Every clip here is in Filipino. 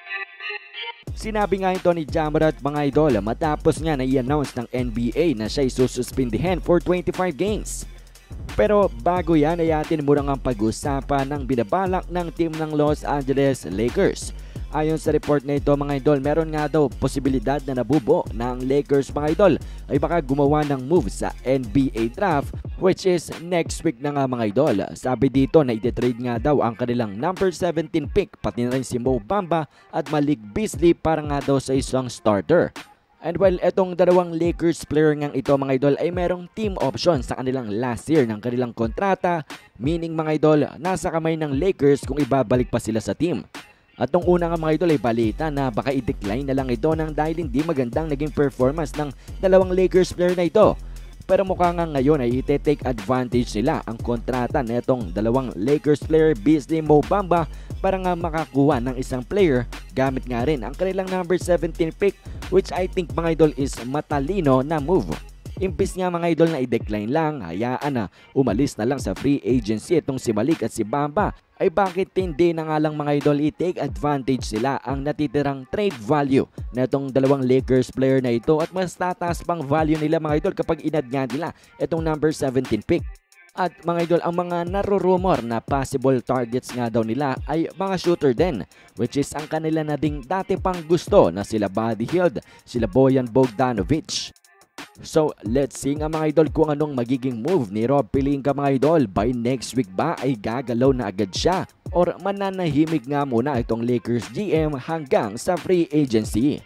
Sinabi nga ito ni Ja Morant mga idol matapos nga na i-announce ng NBA na siya isususpindihin for 25 games. Pero bago yan ay atin muna ang pag-usapan ng binabalak ng team ng Los Angeles Lakers. Ayon sa report na ito mga idol, meron nga daw posibilidad na nabubo ng Lakers mga idol ay baka gumawa ng move sa NBA draft which is next week na nga mga idol. Sabi dito na iti-trade nga daw ang kanilang number 17 pick pati na rin si Mo Bamba at Malik Beasley para nga daw sa isang starter. And while etong dalawang Lakers player ngang ito mga idol ay merong team option sa kanilang last year ng kanilang kontrata, meaning mga idol nasa kamay ng Lakers kung ibabalik pa sila sa team. At nung una nga mga idol ay balita na baka i-decline na lang ito nang dahil hindi magandang naging performance ng dalawang Lakers player na ito. Pero mukha nga ngayon ay ite-take advantage nila ang kontrata na itong dalawang Lakers player Beasley Mo Bamba para nga makakuha ng isang player gamit nga rin ang kanilang number 17 pick which I think mga idol is matalino na move. Impis nga mga idol na i-decline lang, hayaan na umalis na lang sa free agency itong si Malik at si Bamba, ay bakit hindi na nga lang mga idol i-take advantage sila ang natitirang trade value na itong dalawang Lakers player na ito at mas tataas pang value nila mga idol kapag inad nga nila itong number 17 pick. At mga idol, ang mga narurumor na possible targets nga daw nila ay mga shooter din, which is ang kanila na ding dati pang gusto na sila Buddy Hield, sila Bojan Bogdanovic. So let's see nga mga idol kung anong magiging move ni Rob Pelinka mga idol. By next week ba ay gagalaw na agad siya or mananahimik nga muna itong Lakers GM hanggang sa free agency?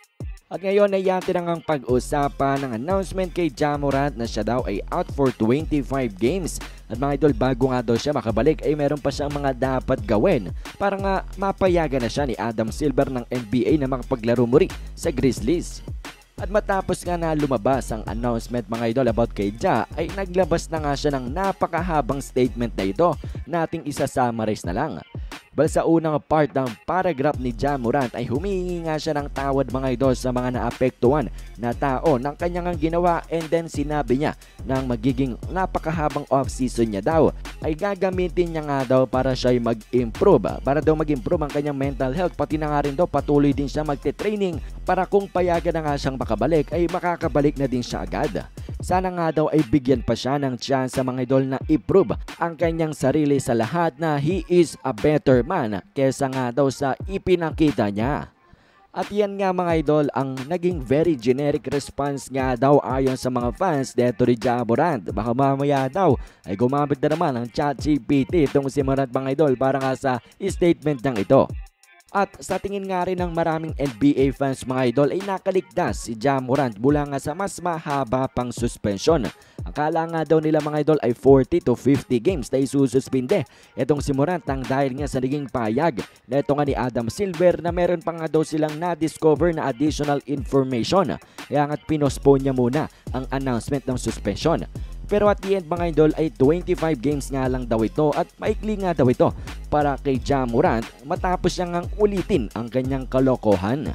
At ngayon ay yatin ang pag-usapan ng announcement kay Ja Morant na siya daw ay out for 25 games. At mga idol, bago nga daw siya makabalik ay meron pa siyang mga dapat gawin para nga mapayagan na siya ni Adam Silver ng NBA na makapaglaro muli sa Grizzlies. At matapos nga na lumabas ang announcement mga idol about kay Ja ay naglabas na nga siya ng napakahabang statement na ito na ating isa-summarize na lang. Bal sa unang part ng paragraph ni Ja Morant ay humingi nga siya ng tawad mga idol sa mga naapektuhan na tao ng kanyang ginawa and then sinabi niya na magiging napakahabang off-season niya daw ay gagamitin niya nga daw para siya mag-improve. Para daw mag-improve ang kanyang mental health pati na nga rin daw patuloy din siya magte-training para kung payagan na nga siyang makabalik ay makakabalik na din siya agad. Sana nga daw ay bigyan pa siya ng chance sa mga idol na i-prove ang kanyang sarili sa lahat na he is a better man kesa nga daw sa ipinakita niya. At yan nga mga idol ang naging very generic response nga daw ayon sa mga fans dito ni Ja Morant. Baka mamaya daw ay gumamit na naman ng ChatGPT itong si Morant mga idol para nga sa statement ng ito. At sa tingin nga rin ng maraming NBA fans mga idol ay nakaligtas si Ja Morant mula nga sa mas mahaba pang suspensyon. Akala nga daw nila mga idol ay 40 to 50 games na isususpinde itong si Morant nang dahil nga sa naging payag na ito nga ni Adam Silver na meron pa nga daw silang na-discover na additional information. Kaya nga't pinospone niya muna ang announcement ng suspension. Pero at the end mga idol ay 25 games nga lang daw ito at maikli nga daw ito para kay Ja Morant matapos niya ngang ulitin ang kanyang kalokohan.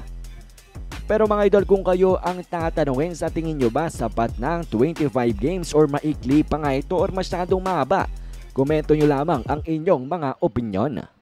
Pero mga idol, kung kayo ang tatanungin, sa tingin nyo ba sapat na ang 25 games or maikli pa nga ito or masyadong mahaba? Komento nyo lamang ang inyong mga opinyon.